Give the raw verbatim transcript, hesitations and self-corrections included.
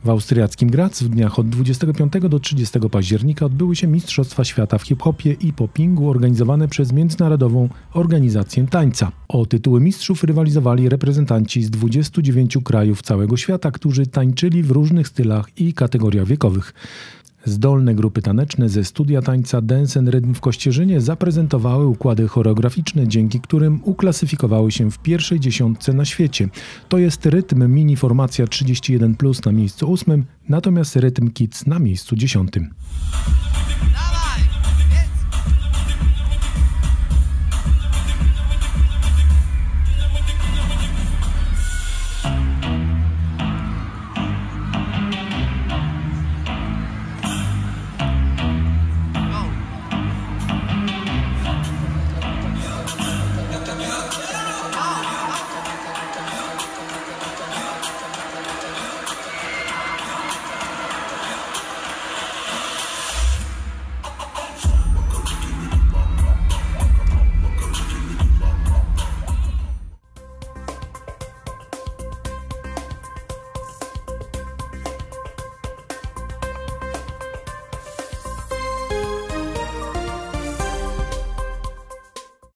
W austriackim Graz w dniach od dwudziestego piątego do trzydziestego października odbyły się Mistrzostwa Świata w hip-hopie i poppingu organizowane przez Międzynarodową Organizację Tańca. O tytuły mistrzów rywalizowali reprezentanci z dwudziestu dziewięciu krajów całego świata, którzy tańczyli w różnych stylach i kategoriach wiekowych. Zdolne grupy taneczne ze studia tańca Dance and Rhythm w Kościerzynie zaprezentowały układy choreograficzne, dzięki którym uklasyfikowały się w pierwszej dziesiątce na świecie. To jest rytm mini formacja trzydzieści jeden plus na miejscu ósmym, natomiast rytm kids na miejscu dziesiątym.